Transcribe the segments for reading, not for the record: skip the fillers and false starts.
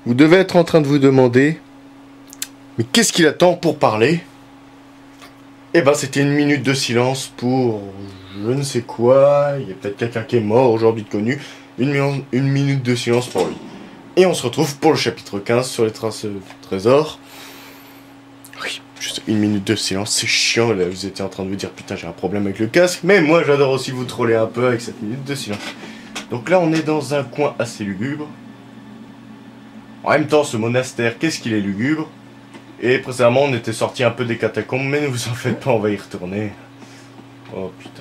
Vous devez être en train de vous demander, mais qu'est-ce qu'il attend pour parler? Eh ben, c'était une minute de silence pour je ne sais quoi. Il y a peut-être quelqu'un qui est mort aujourd'hui de connu. Une minute de silence pour lui. Et on se retrouve pour le chapitre 15 sur les traces du trésor. Oui, juste une minute de silence, c'est chiant. Là, vous étiez en train de vous dire, putain, j'ai un problème avec le casque. Mais moi, j'adore aussi vous troller un peu avec cette minute de silence. Donc là, on est dans un coin assez lugubre. En même temps, ce monastère, qu'est-ce qu'il est lugubre? Et précédemment, on était sorti un peu des catacombes, mais ne vous en faites pas, on va y retourner. Oh putain.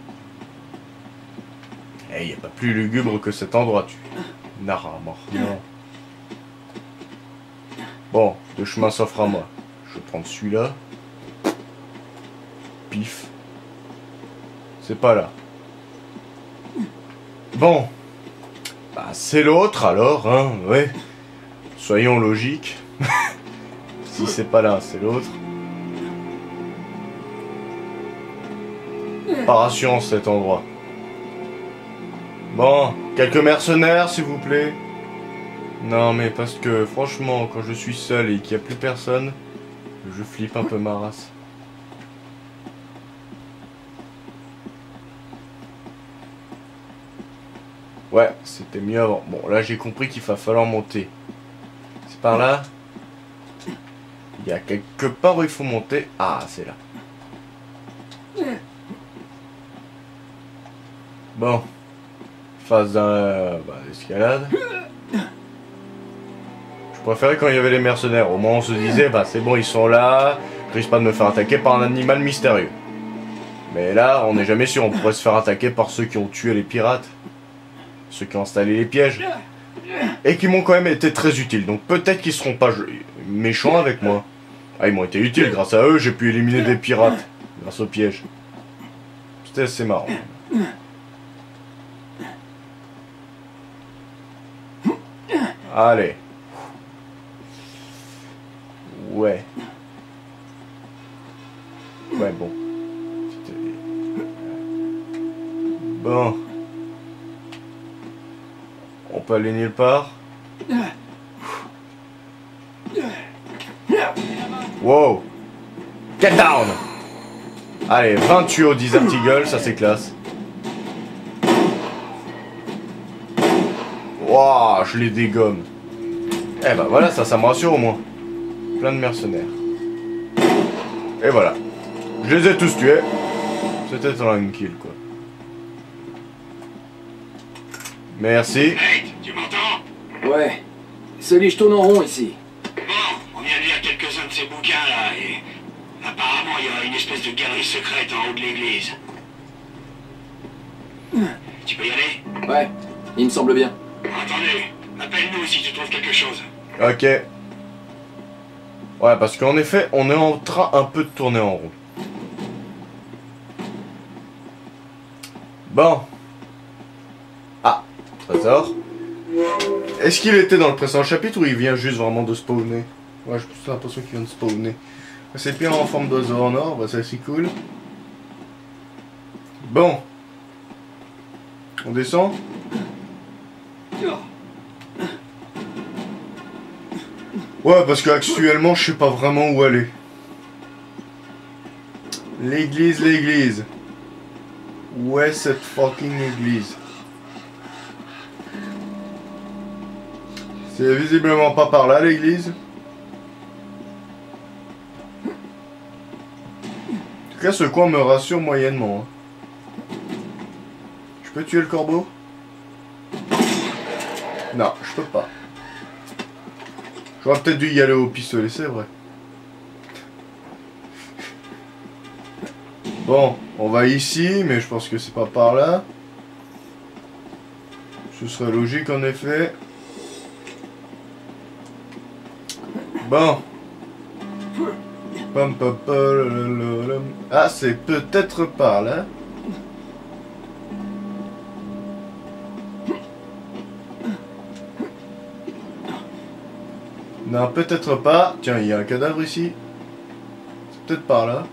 Eh, y a pas plus lugubre que cet endroit, tu. Nara, mort. Non. Bon, deux chemins s'offrent à moi. Je vais prendre celui-là. Pif. C'est pas là. Bon. Bah, c'est l'autre alors, hein, ouais. Soyons logiques. Si c'est pas là, c'est l'autre. Par assurance cet endroit. Bon, quelques mercenaires s'il vous plaît. Non mais parce que franchement quand je suis seul et qu'il n'y a plus personne, je flippe un peu ma race. Ouais, c'était mieux avant. Bon là j'ai compris qu'il va falloir monter. C'est par là. Il y a quelque part où il faut monter. Ah c'est là. Bon. Phase d'escalade. Je préférais quand il y avait les mercenaires. Au moins on se disait, bah c'est bon, ils sont là. Je risque pas de me faire attaquer par un animal mystérieux. Mais là, on n'est jamais sûr. On pourrait se faire attaquer par ceux qui ont tué les pirates. Ceux qui ont installé les pièges. Et qui m'ont quand même été très utiles. Donc peut-être qu'ils seront pas méchants avec moi. Ah, ils m'ont été utiles. Grâce à eux, j'ai pu éliminer des pirates. Grâce aux pièges. C'était assez marrant. Allez. Ouais. Ouais, bon. Bon. On peut aller nulle part. Wow. Get down. Allez, 20 tuyaux Desert Eagle, ça c'est classe. Waouh, je les dégomme. Eh ben voilà, ça me rassure au moins. Plein de mercenaires. Et voilà. Je les ai tous tués. C'était un kill quoi. Merci. Hey, tu m'entends? Ouais. Salut, je tourne en rond ici. Bon, on vient de lire quelques-uns de ces bouquins là et apparemment il y a une espèce de galerie secrète en haut de l'église. Tu peux y aller? Ouais, il me semble bien. Entendu. Appelle-nous si tu trouves quelque chose. Ok. Ouais, parce qu'en effet, on est en train un peu de tourner en rond. Bon. Ah, trésor. Est-ce qu'il était dans le précédent chapitre ou il vient juste vraiment de spawner? Ouais, j'ai plus l'impression qu'il vient de spawner. C'est bien en forme d'oiseau en or, bah ça c'est cool. Bon. On descend? Ouais, parce qu'actuellement, je sais pas vraiment où aller. L'église, l'église. Où est cette fucking église? C'est visiblement pas par là, l'église. En tout cas, ce coin me rassure moyennement. Je peux tuer le corbeau? Non, je peux pas. J'aurais peut-être dû y aller au pistolet, c'est vrai. Bon, on va ici, mais je pense que c'est pas par là. Ce serait logique en effet. Bon. Ah, c'est peut-être par là. Non, peut-être pas. Tiens, il y a un cadavre ici. C'est peut-être par là.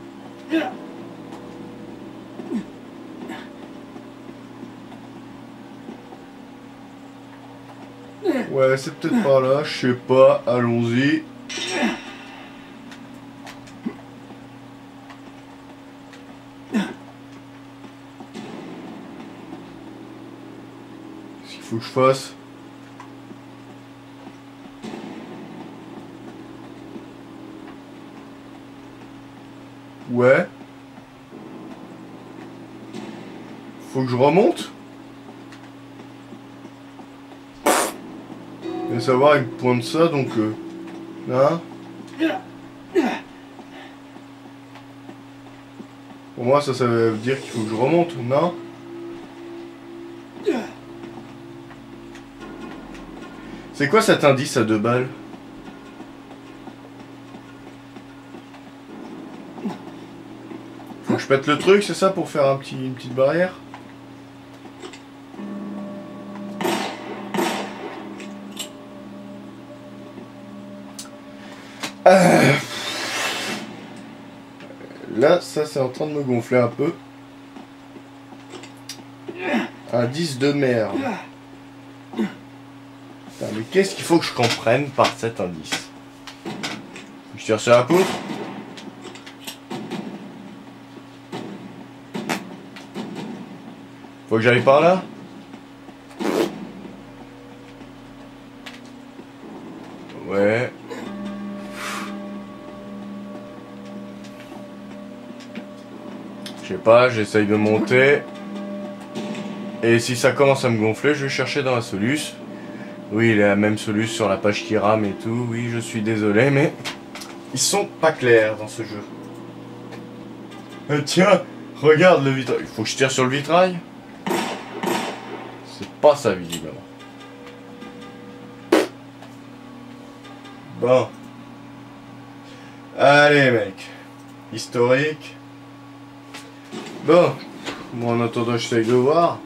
Ouais, c'est peut-être par là, je sais pas, allons-y. Qu'est-ce qu'il faut que je fasse? Ouais. Faut que je remonte? Et savoir, il me pointe ça, donc... Hein? Pour moi, ça veut dire qu'il faut que je remonte, non? C'est quoi cet indice à 2 balles? Faut que je pète le truc, c'est ça, pour faire une petite barrière? Là, ça c'est en train de me gonfler un peu. Indice de merde. Putain, mais qu'est-ce qu'il faut que je comprenne par cet indice? Je tire sur la poutre. Faut que j'aille par là. Ouais. Je sais pas, j'essaye de monter. Et si ça commence à me gonfler, je vais chercher dans la soluce. Oui, il y a la même soluce sur la page qui rame et tout. Oui, je suis désolé, mais ils sont pas clairs dans ce jeu. Tiens, regarde le vitrail. Il faut que je tire sur le vitrail. C'est pas ça, visiblement. Bon. Allez, mec. Historique. Bon. Moi, en attendant, j'essaye de voir.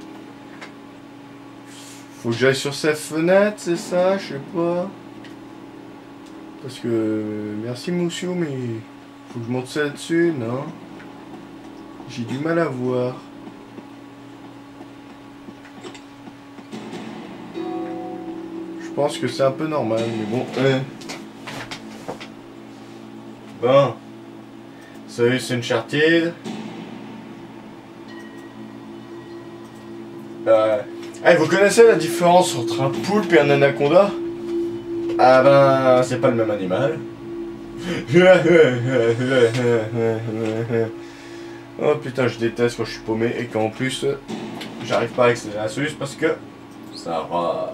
Faut que j'aille sur cette fenêtre, c'est ça? Je sais pas. Parce que... Merci, Moussio, mais... Faut que je monte ça dessus, non? J'ai du mal à voir. Je pense que c'est un peu normal, mais bon... Bon. Salut, c'est Uncharted. Hey, vous connaissez la différence entre un poulpe et un anaconda? Ah ben, c'est pas le même animal. Oh putain, je déteste quand je suis paumé et qu'en plus, j'arrive pas à accéder à la solution parce que ça rame.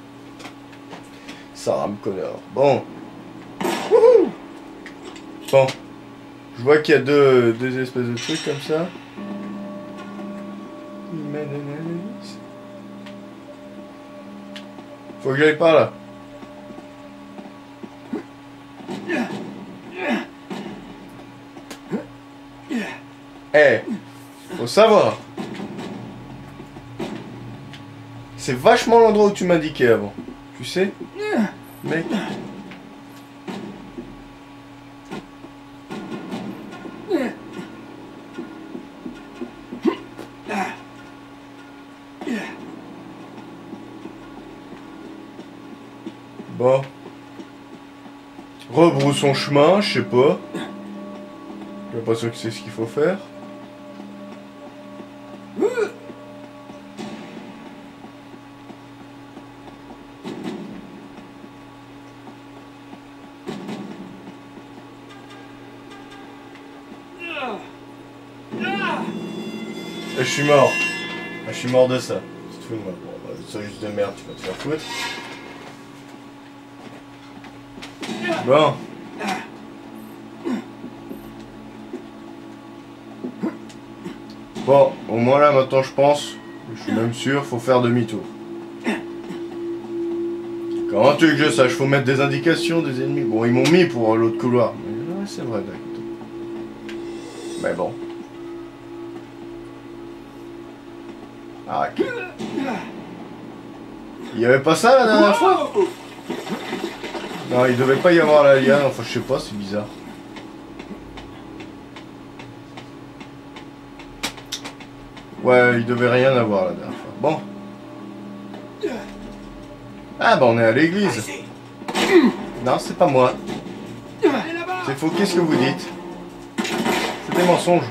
Ça rame, connard. Bon. Wouhou. Bon. Je vois qu'il y a deux espèces de trucs comme ça. Faut que j'aille par là. Eh, faut savoir. C'est vachement l'endroit où tu m'indiquais avant. Tu sais, mec. Bon. Rebroussons chemin, je sais pas. Je suis pas sûr que c'est ce qu'il faut faire. Et je suis mort. Je suis mort de ça. Tu te fous de moi. Bon, bah, c'est juste de merde, tu vas te faire foutre. Bon. Bon, au moins là maintenant je pense, je suis même sûr, faut faire demi-tour. Comment tu veux que je sache? Faut mettre des indications des ennemis. Bon, ils m'ont mis pour l'autre couloir. Ouais, c'est vrai, d'accord. Mais bon. Ah, ok. Il y avait pas ça la dernière fois? Non, il devait pas y avoir la liane, enfin je sais pas, c'est bizarre. Ouais, il devait rien avoir la dernière fois. Bon. Ah bah on est à l'église. Non, c'est pas moi. C'est faux, qu'est-ce que vous dites? C'est des mensonges.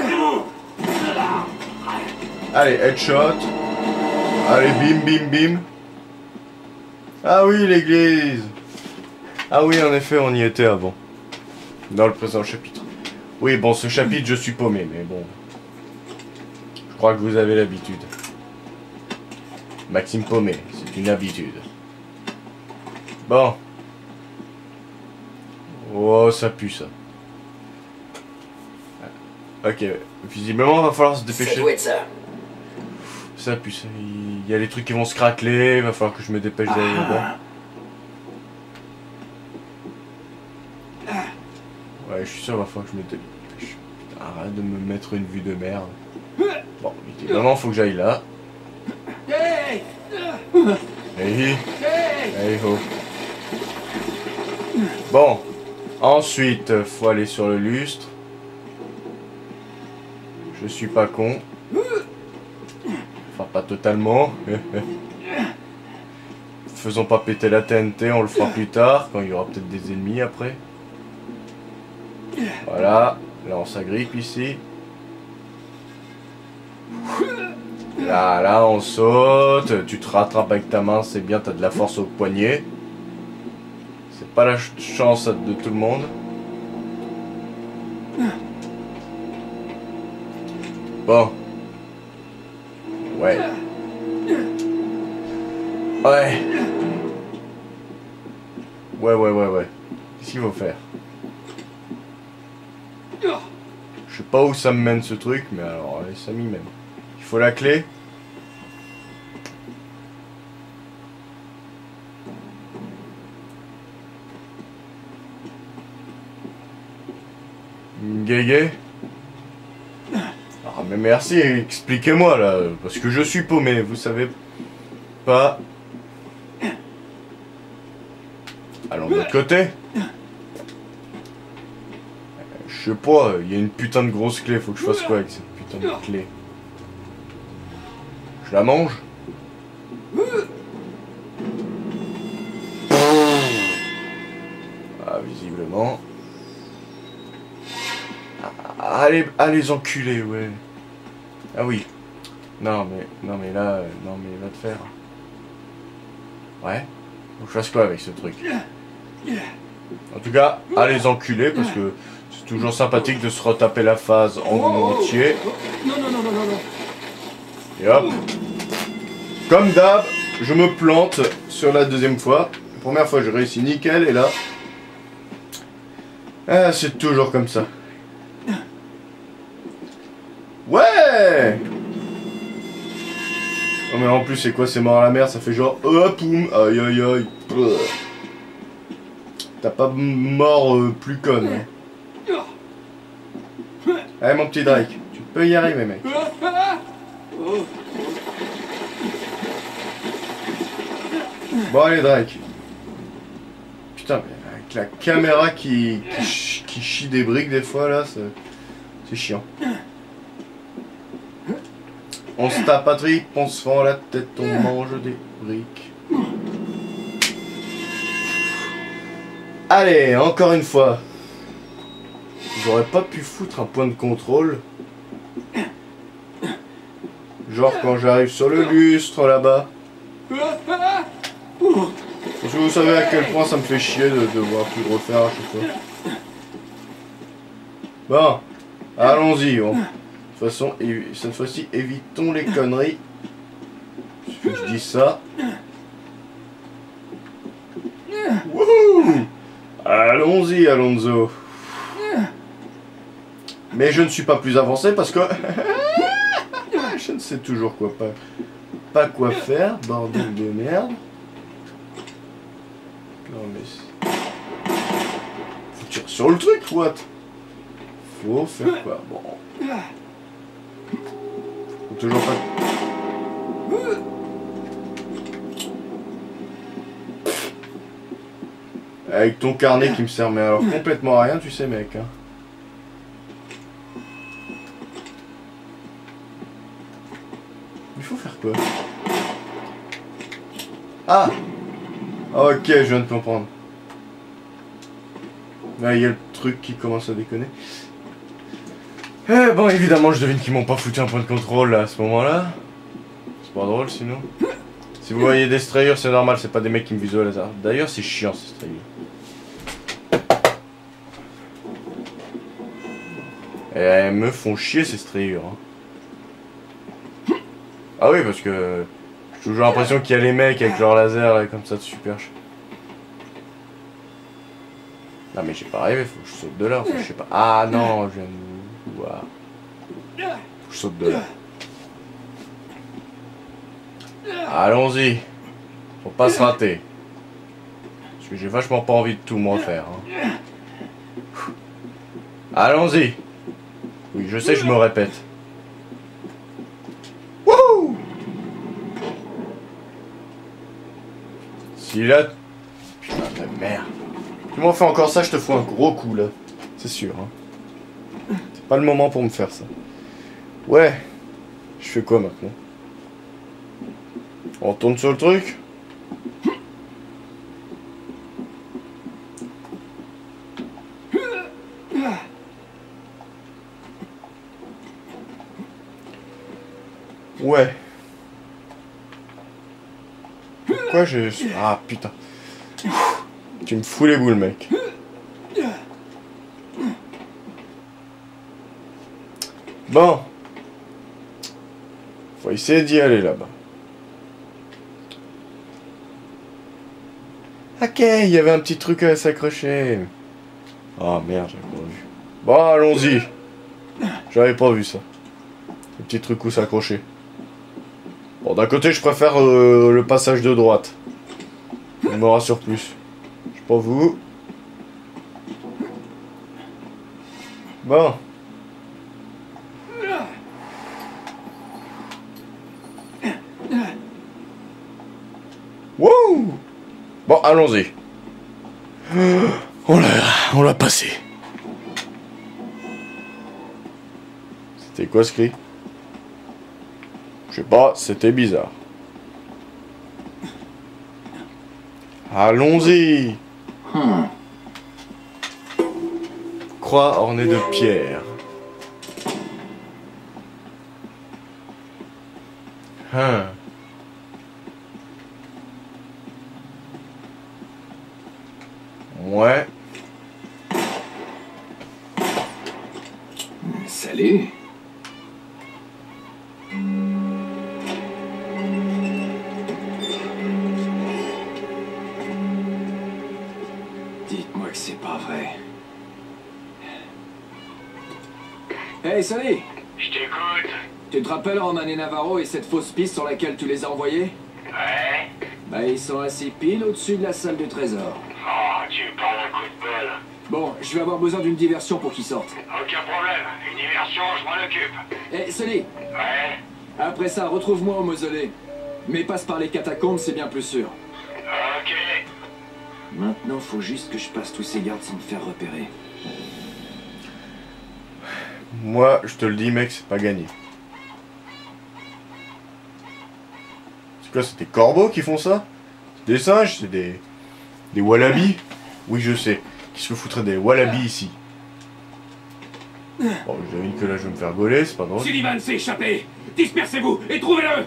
Allez, headshot. Allez, bim, bim, bim. Ah oui, l'église. Ah oui, en effet, on y était avant. Dans le présent chapitre. Oui, bon, ce chapitre, je suis paumé, mais bon. Je crois que vous avez l'habitude. Maxime paumé, c'est une habitude. Bon. Oh, ça pue, ça. Ok, visiblement, va falloir se dépêcher. Ça doit être ça. Ça pue, ça. Il y a des trucs qui vont se craqueler, va falloir que je me dépêche d'aller là-bas. Ouais, je suis sûr, va falloir que je me dépêche. Putain, arrête de me mettre une vue de merde. Bon, évidemment, faut que j'aille là. Hey, hey ho. Bon, ensuite, faut aller sur le lustre. Je suis pas con. Enfin, pas totalement. Faisons pas péter la TNT, on le fera plus tard, quand il y aura peut-être des ennemis après. Voilà, là on s'agrippe ici. Là on saute, tu te rattrapes avec ta main, c'est bien, t'as de la force au poignet. C'est pas la chance de tout le monde. Bon. Ouais. Ouais. Qu'est-ce qu'il faut faire? Je sais pas où ça me mène ce truc, mais alors, ça m'y mène. Il faut la clé. Guégué. Ah mais merci, expliquez-moi là, parce que je suis paumé, vous savez pas. Allons de l'autre côté. Je sais pas, il y a une putain de grosse clé, faut que je fasse quoi avec cette putain de clé? Je la mange? Ah, visiblement. Allez enculés, ouais. Ah oui. Non mais là, va te faire. Ouais. Faut que je fasse quoi avec ce truc? En tout cas, allez enculés parce que c'est toujours sympathique de se retaper la phase en entier. Non. Et hop. Comme d'hab, je me plante sur la deuxième fois. La première fois, je réussis nickel et là... Ah, c'est toujours comme ça. Ouais! Oh mais en plus c'est quoi, c'est mort à la mer, ça fait genre poum, aïe aïe aïe. T'as pas mort plus conne. Hein. Allez mon petit Drake, tu peux y arriver mec. Bon allez Drake. Putain mais avec la caméra qui chie des briques des fois là, c'est chiant. On se tape à trip, on se fend la tête, on mange des briques. Allez, encore une fois. J'aurais pas pu foutre un point de contrôle. Genre quand j'arrive sur le lustre là-bas. Parce que vous savez à quel point ça me fait chier de devoir tout refaire à chaque fois. Bon, allons-y. De toute façon, cette fois-ci, évitons les conneries. Il faut que je dise ça. Wouhou! Allons-y, Alonso. Mais je ne suis pas plus avancé parce que... je ne sais toujours pas quoi faire, bordel de merde. Non mais... Faut tirer sur le truc, what? Faut faire quoi? Bon... Toujours pas... Avec ton carnet qui me sert mais alors complètement à rien, tu sais mec. Hein. Il faut faire quoi? Ah! Ok, je viens de comprendre. Là, il y a le truc qui commence à déconner. Eh bon, évidemment, je devine qu'ils m'ont pas foutu un point de contrôle là, à ce moment-là. C'est pas drôle sinon. Si vous voyez des strayers, c'est normal, c'est pas des mecs qui me visent au hasard. D'ailleurs, c'est chiant ces strayers. Et elles me font chier ces strayers. Hein. Ah oui, parce que j'ai toujours l'impression qu'il y a les mecs avec leur laser là, comme ça de super chaud. Non mais j'ai pas rêvé, faut que je saute de là, enfin, je sais pas. Ah non, je viens de voir. Faut que je saute de là. Allons-y. Faut pas se rater. Parce que j'ai vachement pas envie de tout me refaire. Hein. Allons-y. Oui, je sais, je me répète. Wouh! Si là... Putain de merde. Tu m'en fais encore ça, je te fous un gros coup là. C'est sûr. Hein. C'est pas le moment pour me faire ça. Ouais. Je fais quoi maintenant? On retourne sur le truc? Ouais. Pourquoi je... Ah putain. Tu me fous les boules, mec. Bon. Faut essayer d'y aller là-bas. Ok, il y avait un petit truc à s'accrocher. Ah merde, j'avais pas vu. Bon, allons-y. J'avais pas vu ça. Le petit truc où s'accrocher. Bon, d'un côté, je préfère le passage de droite. Ça me rassure plus. Je sais pas vous. Bon. Wouh! Bon, allons-y. On l'a passé. C'était quoi ce cri? Je sais pas, c'était bizarre. Allons-y. Croix ornée de pierre. Ouais. Salut. Dites-moi que c'est pas vrai. Hey, Sonny! Je t'écoute. Tu te rappelles Roman et Navarro et cette fausse piste sur laquelle tu les as envoyés? Ouais. Bah, ils sont assis pile au-dessus de la salle du trésor. Oh, tu me parles un coup de bol. Bon, je vais avoir besoin d'une diversion pour qu'ils sortent. Aucun problème. Une diversion, je m'en occupe. Hey, Sonny! Ouais. Après ça, retrouve-moi au mausolée. Mais passe par les catacombes, c'est bien plus sûr. Ok. Maintenant, faut juste que je passe tous ces gardes sans me faire repérer. Moi, je te le dis, mec, c'est pas gagné. C'est quoi, c'est des corbeaux qui font ça? C'est des singes? C'est des wallabies? Oui, je sais. Qui se foutraient des wallabies ici? Bon, je devine que là, je vais me faire gauler, c'est pas drôle. Sullivan s'est échappé. Dispersez-vous et trouvez-le.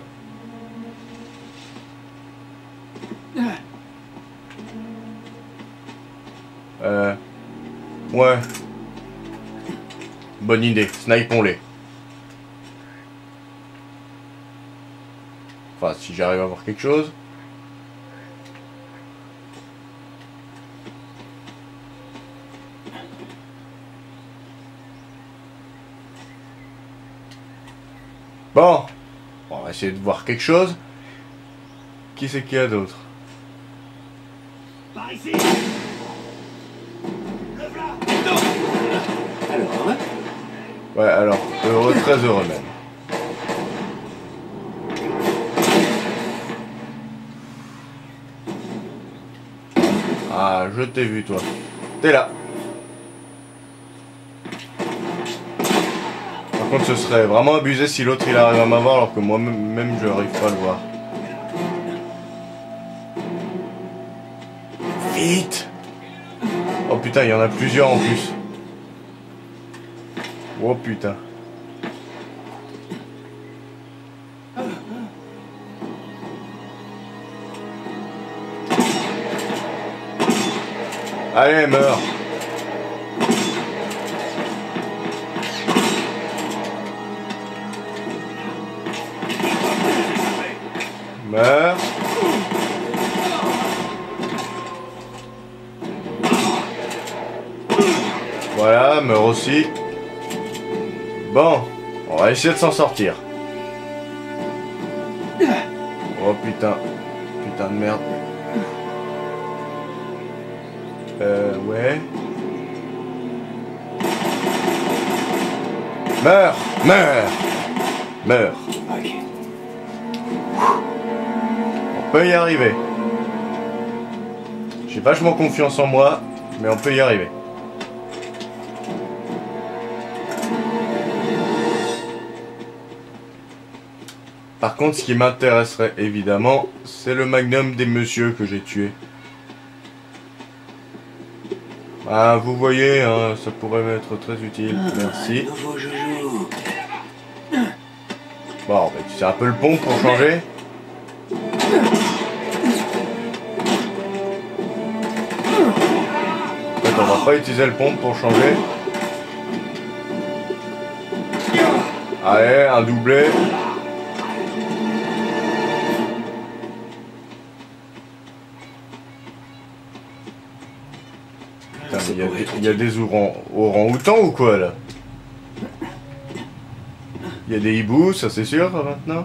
Ouais. Bonne idée, snipons-les. Enfin, si j'arrive à voir quelque chose. Bon. On va essayer de voir quelque chose. Qui c'est qu'il y a d'autre? Par ici. Alors, hein? Ouais, alors, heureux, très heureux même. Ah, je t'ai vu, toi. T'es là. Par contre, ce serait vraiment abusé si l'autre il arrive à m'avoir alors que moi-même je n'arrive pas à le voir. Vite! Oh putain, il y en a plusieurs en plus. Oh putain. Allez, meurs! Meurs! Voilà, meurs aussi. Bon, on va essayer de s'en sortir. Oh putain. Putain de merde. Ouais. Meurs! Meurs! Meurs! Ok. On peut y arriver. J'ai vachement confiance en moi, mais on peut y arriver. Par contre, ce qui m'intéresserait évidemment, c'est le magnum des messieurs que j'ai tué. Ah, vous voyez, hein, ça pourrait m'être très utile. Merci. Nouveau joujou. Bon, bah, tu sais un peu le pont pour changer. En fait, on va pas utiliser le pont pour changer. Allez, un doublé. Putain, mais il y a des orang-outans ou quoi là? Il y a des hiboux, ça c'est sûr maintenant.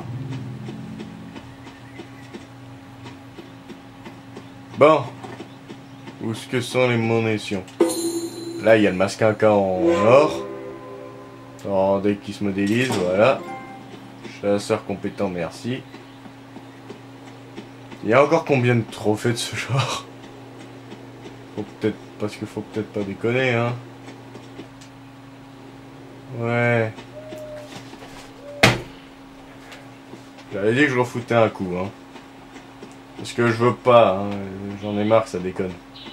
Bon. Où est-ce que sont les munitions? Là il y a le masquinca en or. Alors, dès qu'il se modélise, voilà. Chasseur compétent, merci. Il y a encore combien de trophées de ce genre? Faut peut-être, parce qu'il faut peut-être pas déconner, hein. Ouais. J'avais dit que je refoutais un coup, hein. Parce que je veux pas, hein. J'en ai marre, ça déconne.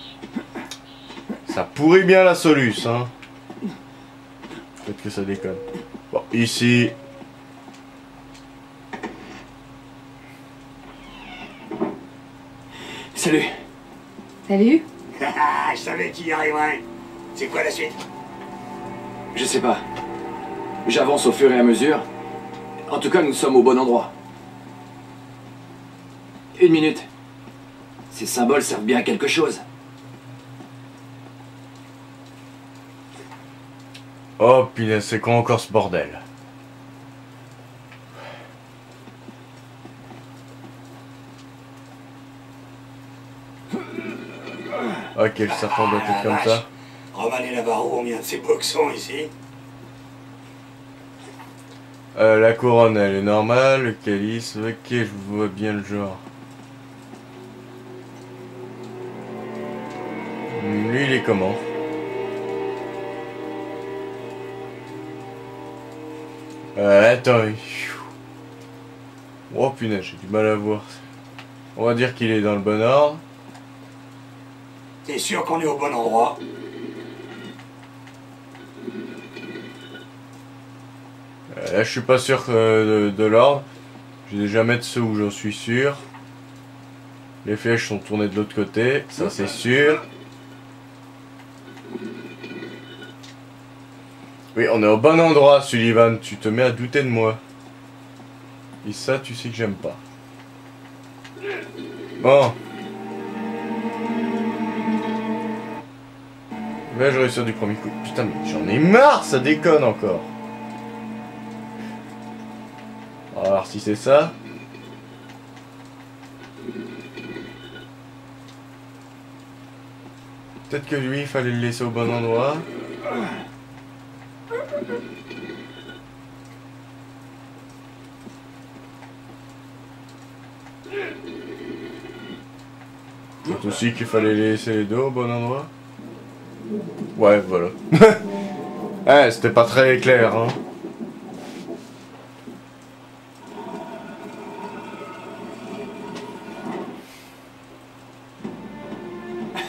Ça pourrit bien la soluce, hein. Peut-être que ça déconne. Bon, ici. Salut. Salut. Je savais qu'il y arriverait. C'est quoi la suite? Je sais pas. J'avance au fur et à mesure. En tout cas, nous sommes au bon endroit. Une minute. Ces symboles servent bien à quelque chose. Oh punaise, c'est quoi encore ce bordel? Ok, le serpent doit être comme ça. Roman et Navarro ont mis un de ces boxons ici. La couronne, elle est normale. Le calice, ok, je vois bien le genre. Lui, il est comment? Attends. Oh punaise, j'ai du mal à voir. On va dire qu'il est dans le bon ordre. T'es sûr qu'on est au bon endroit? Là, je suis pas sûr de l'ordre. Je vais déjà mettre ceux où j'en suis sûr. Les flèches sont tournées de l'autre côté, ça c'est sûr. Oui, on est au bon endroit, Sullivan. Tu te mets à douter de moi. Et ça, tu sais que j'aime pas. Bon. Vais-je réussir du premier coup? Putain, mais j'en ai marre, ça déconne encore. On va voir si c'est ça. Peut-être que lui, il fallait le laisser au bon endroit. Peut-être aussi qu'il fallait laisser les deux au bon endroit. Ouais, voilà. Ouais, c'était pas très clair, hein.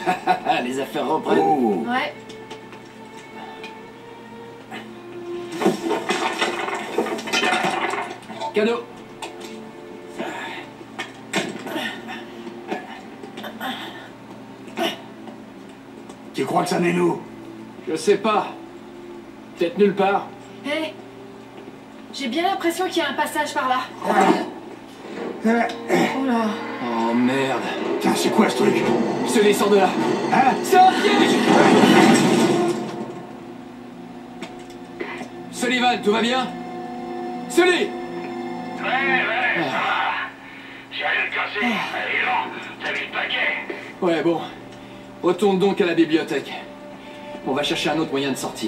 Les affaires reprennent. Oh. Ouais. Cadeau. Tu crois que ça n'est nous? Je sais pas. Peut-être nulle part. Hé, j'ai bien l'impression qu'il y a un passage par là. Oh là. Oh merde. Tiens, c'est quoi ce truc? Se descend de là. Hein? C'est un piège! Sullivan, tout va bien? Sully! Ouais, ça va. J'ai rien de cassé. Allez, non, t'as vu le paquet? Ouais, bon. Retourne donc à la bibliothèque. On va chercher un autre moyen de sortir.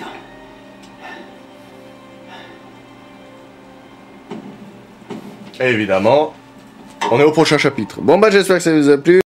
Évidemment, on est au prochain chapitre. Bon bah j'espère que ça vous a plu.